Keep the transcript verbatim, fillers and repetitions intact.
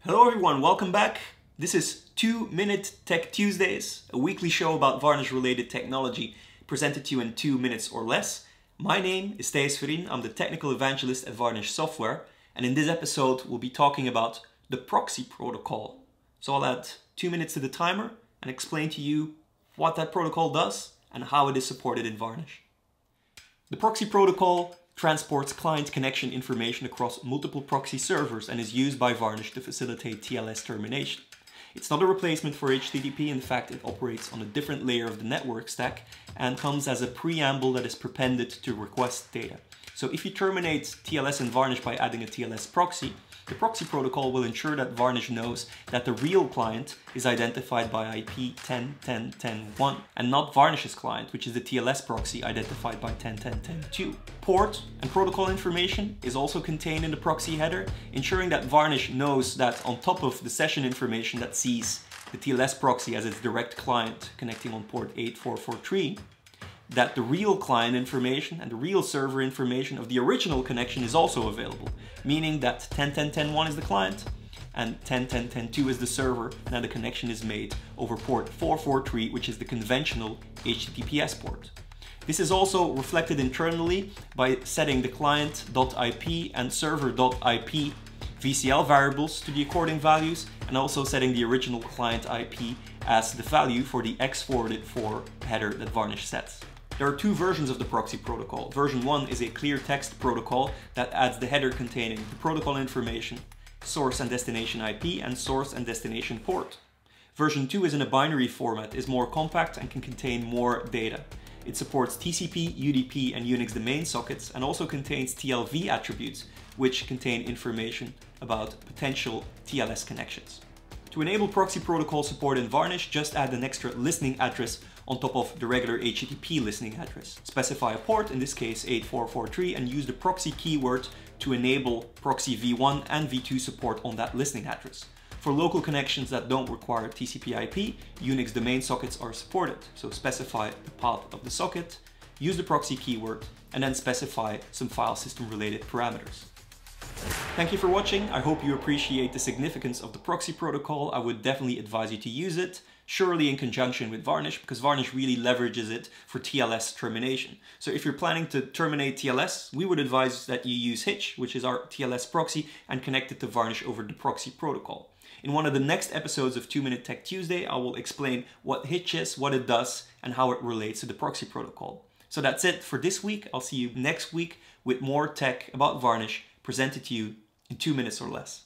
Hello everyone, welcome back. This is two minute Tech Tuesdays, a weekly show about Varnish related technology presented to you in two minutes or less. My name is Thijs Verijn, I'm the technical evangelist at Varnish Software, and in this episode we'll be talking about the PROXY protocol. So I'll add two minutes to the timer and explain to you what that protocol does and how it is supported in Varnish. The PROXY protocol transports client connection information across multiple proxy servers and is used by Varnish to facilitate T L S termination. It's not a replacement for H T T P, in fact it operates on a different layer of the network stack and comes as a preamble that is prepended to request data. So if you terminate T L S in Varnish by adding a T L S proxy, the PROXY protocol will ensure that Varnish knows that the real client is identified by I P ten dot ten dot ten dot one and not Varnish's client, which is the T L S proxy identified by ten dot ten dot ten dot two. Port and protocol information is also contained in the proxy header, ensuring that Varnish knows that on top of the session information that sees the T L S proxy as its direct client connecting on port eight four four three, that the real client information and the real server information of the original connection is also available, meaning that ten dot ten dot ten dot one is the client and ten dot ten dot ten dot two is the server, and that the connection is made over port four four three, which is the conventional H T T P S port. This is also reflected internally by setting the client.ip and server.ip V C L variables to the according values, and also setting the original client I P as the value for the exported for header that Varnish sets. There are two versions of the PROXY protocol. Version one is a clear text protocol that adds the header containing the protocol information, source and destination I P, and source and destination port. Version two is in a binary format, is more compact and can contain more data. It supports T C P, U D P, and Unix domain sockets, and also contains T L V attributes, which contain information about potential T L S connections. To enable PROXY protocol support in Varnish, just add an extra listening address on top of the regular H T T P listening address. Specify a port, in this case eight four four three, and use the proxy keyword to enable proxy v one and v two support on that listening address. For local connections that don't require T C P I P, Unix domain sockets are supported. So specify the path of the socket, use the proxy keyword, and then specify some file system related parameters. Thank you for watching. I hope you appreciate the significance of the PROXY protocol. I would definitely advise you to use it, surely in conjunction with Varnish, because Varnish really leverages it for T L S termination. So if you're planning to terminate T L S, we would advise that you use Hitch, which is our T L S proxy, and connect it to Varnish over the PROXY protocol. In one of the next episodes of two minute Tech Tuesday, I will explain what Hitch is, what it does, and how it relates to the PROXY protocol. So that's it for this week. I'll see you next week with more tech about Varnish presented to you in two minutes or less.